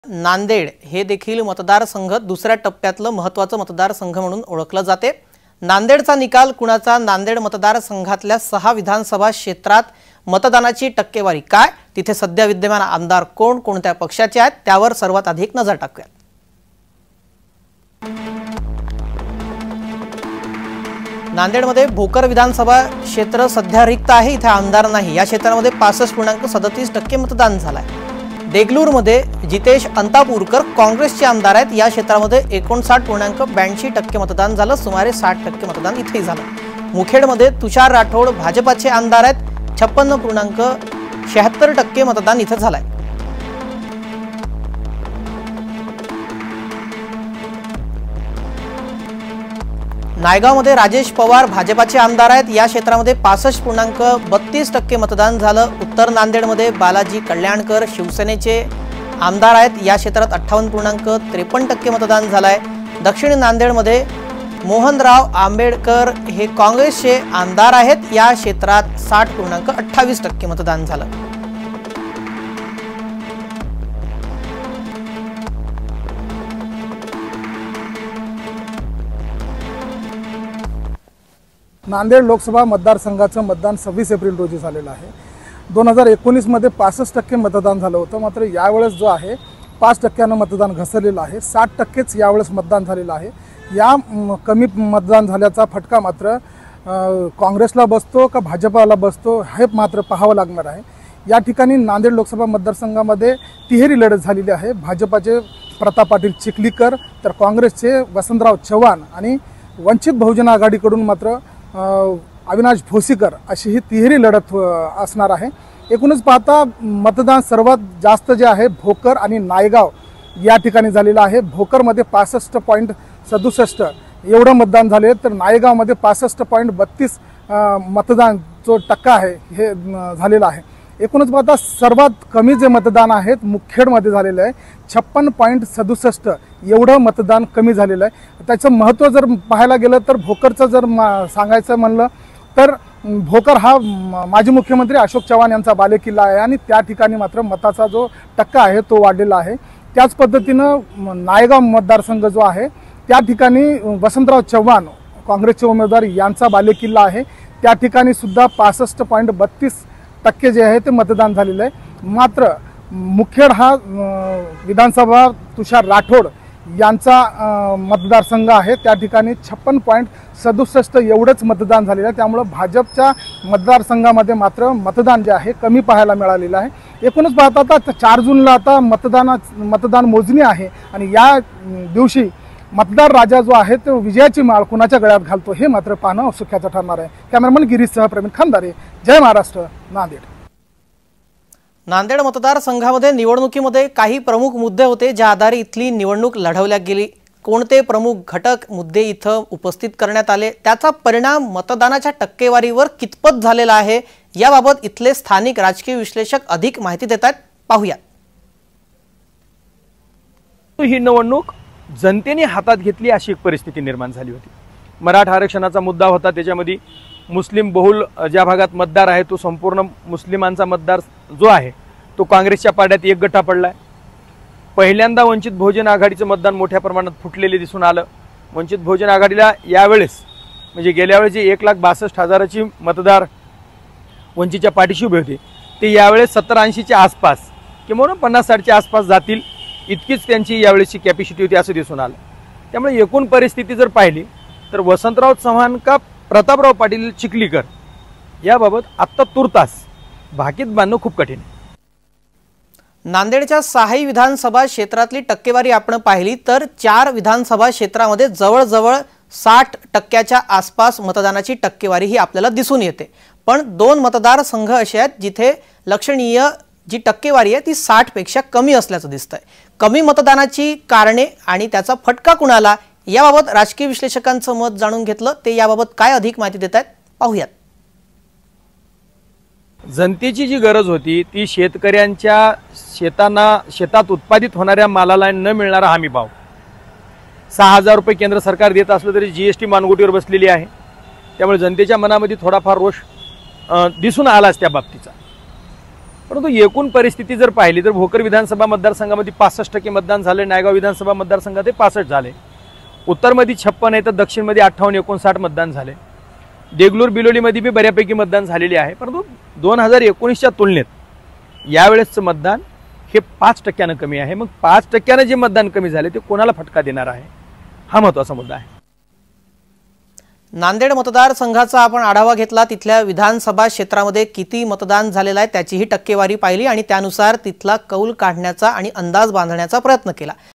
नांदेड हे देखील मतदारसंघ दुसऱ्या टप्प्यातलं महत्त्वाचं मतदारसंघ म्हणून ओळखलं जाते। नांदेडचा निकाल कुणाचा? नांदेड मतदारसंघातल्या 6 विधानसभा क्षेत्रात मतदानाची टक्केवारी काय? तिथे सध्या विद्यमान आमदार कोण, कोणत्या पक्षाचे आहेत, त्यावर सर्वात अधिक नजर टाकूया। नांदेडमध्ये भोकर विधानसभा क्षेत्र सध्या रिक्त आहे, इथे आमदार नाही। या क्षेत्रामध्ये 65.37% मतदान झालंय। देगलूरमध्ये जितेश अंतापूरकर काँग्रेसचे आमदार आहेत। या क्षेत्रामध्ये 59.82% मतदान झालं, सुमारे 60% मतदान इथे झालं। मुखेडमध्ये तुषार राठोड भाजपाचे आमदार आहेत, 56.76% मतदान इथे झालंय। नायगावमध्ये राजेश पवार भाजपाचे आमदार आहेत। या क्षेत्रामध्ये 65.32% मतदान झालं। उत्तर नांदेडमध्ये बालाजी कल्याणकर शिवसेनेचे आमदार आहेत। या क्षेत्रात 58.53% मतदान झालंय। दक्षिण नांदेडमध्ये मोहनराव आंबेडकर हे काँग्रेसचे आमदार आहेत। या क्षेत्रात 60.28% मतदान झालं। नांदेड लोकसभा मतदारसंघाचं मतदान 26 एप्रिल रोजी झालेलं आहे। 2019 मध्ये 65% मतदान झालं होतं, मात्र यावेळेस जो आहे 5% मतदान घसरलेलं आहे। 60%च यावेळेस मतदान झालेलं आहे। या कमी मतदान झाल्याचा फटका मात्र काँग्रेसला बसतो का भाजपाला बसतो हे मात्र पाहावं लागणार आहे। या ठिकाणी नांदेड लोकसभा मतदारसंघामध्ये तिहेरी लढत झालेली आहे। भाजपाचे प्रताप पाटील चिखलीकर तर काँग्रेसचे वसंतराव चव्हाण आणि वंचित बहुजन आघाडीकडून मात्र अविनाश भोसीकर अशी ही तिहेरी लढत असणार आहे। एकूणच पाहता मतदान सर्वात जास्त जे आहे भोकर आणि नायगाव या ठिकाणी झालेलं आहे। भोकरमध्ये 65.67 एवढं मतदान झाले, तर नायगावमध्ये 65.32 मतदान जो टक्का आहे हे झालेला आहे। एकूणच पाहता सर्वात कमी जे मतदान आहे मुखेडमध्ये झालेलं आहे, 56.67 एवढं मतदान कमी झालेलं आहे। त्याचं महत्त्व जर पाहायला गेलं तर भोकरचं जर सांगायचं म्हणलं तर भोकर हा माजी मुख्यमंत्री अशोक चव्हाण यांचा बालेकिल्ला आहे आणि त्या ठिकाणी मात्र मताचा जो टक्का आहे तो वाढलेला आहे। त्याच पद्धतीनं नायगाव मतदारसंघ जो आहे त्या ठिकाणी वसंतराव चव्हाण काँग्रेसचे उमेदवार यांचा बालेकिल्ला आहे। त्या ठिकाणी सुद्धा 65.32% जे आहे ते मतदान झालेलं आहे। मात्र मुखेड हा विधानसभा तुषार राठोड यांचा मतदारसंघ आहे, त्या ठिकाणी 56.67 एवढंच मतदान झालेलं आहे। त्यामुळे भाजपच्या मतदारसंघामध्ये मात्र मतदान जे आहे कमी पाहायला मिळालेलं आहे। एकूणच पाहता आता 4 जूनला आता मतदान मोजणी आहे आणि या दिवशी मतदार राजा जो आहे तो विजयाची माळ कुणाच्या गळ्यात घालतो हे मात्र पाहणं औत्सुक्याचं ठरणार आहे। कॅमेरामन गिरीशसह प्रवीण खंदारे, जय महाराष्ट्र, नांदेड। नांदेड मतदारसंघामध्ये निवडणुकीमध्ये काही प्रमुख मुद्दे होते ज्या आधारे इथली निवडणूक लढवल्या गेली। कोणते प्रमुख घटक मुद्दे इथं उपस्थित करण्यात आले, त्याचा परिणाम मतदानाच्या टक्केवारीवर कितपत झालेला आहे, याबाबत इथले स्थानिक राजकीय विश्लेषक अधिक माहिती देतात, पाहूया। ही निवडणूक जनतेने हातात घेतली अशी एक परिस्थिती निर्माण झाली होती। मराठा आरक्षणाचा मुद्दा होता, त्याच्यामध्ये मुस्लिम बहुल ज्या भागात मतदार आहे तो संपूर्ण मुस्लिमांचा मतदार जो आहे तो काँग्रेसच्या पाड्यात एक गठा पडलाय। पहिल्यांदा वंचित बहुजन आघाडीचं मतदान मोठ्या प्रमाणात फुटलेले दिसून आलं। वंचित बहुजन आघाडीला यावेळेस म्हणजे गेल्या वेळेस जे 1,62,000ची मतदार वंचितच्या पाठीशी उभे होते ते यावेळेस 70-80च्या आसपास किंवा 50-60च्या आसपास जातील इतकीच त्यांची यावेळेसची कॅपॅसिटी होती असं दिसून आलं। त्यामुळे एकूण परिस्थिती जर पाहिली तर वसंतराव चव्हाण का प्रतापराव पाटील चिखलीकर याबाबत आत्ता तुर्तास भाकीत बांधणं खूप कठीण आहे। नांदेडच्या 6 विधानसभा क्षेत्रातली टक्केवारी आपण पाहिली तर 4 विधानसभा क्षेत्रामध्ये जवळजवळ 60% आसपास मतदानाची टक्केवारी ही आपल्याला दिसून येते। पण 2 मतदारसंघ असे आहेत जिथे लक्षणीय जी टक्केवारी आहे ती 60पेक्षा कमी असल्याचं दिसतंय। कमी मतदानाची कारणे आणि त्याचा फटका कुणाला, याबाबत राजकीय विश्लेषकांचं मत जाणून घेतलं, ते याबाबत काय अधिक माहिती देतात, पाहूयात। जनतेची जी गरज होती ती शेतकऱ्यांच्या शेतात उत्पादित होणाऱ्या मालाला न मिळणारा हमी भाव, 6,000 रुपये केंद्र सरकार देत असलं तरी जीएसटी मानगुटीवर बसलेली आहे। त्यामुळे जनतेच्या मनामध्ये थोडाफार रोष दिसून आलाच त्या बाबतीचा। परंतु एकूण परिस्थिती जर पाहिली तर भोकर विधानसभा मतदारसंघामध्ये 65% मतदान झाले, नायगाव विधानसभा मतदारसंघात 65 झाले, उत्तरमध्ये 56 आहे तर दक्षिणमध्ये 58-59 मतदान झाले, देगलूर बिलोलीमध्ये बी बऱ्यापैकी मतदान झालेले आहे। परंतु 2019च्या तुलनेत यावेळेसचं मतदान हे 5% कमी आहे। मग 5% जे मतदान कमी झाले ते कोणाला फटका देणार आहे, हा महत्त्वाचा मुद्दा आहे। नांदेड मतदारसंघाचा आपण आढावा घेतला, तिथल्या विधानसभा क्षेत्रामध्ये किती मतदान झालेलं आहे त्याचीही टक्केवारी पाहिली आणि त्यानुसार तिथला कौल काढण्याचा आणि अंदाज बांधण्याचा प्रयत्न केला।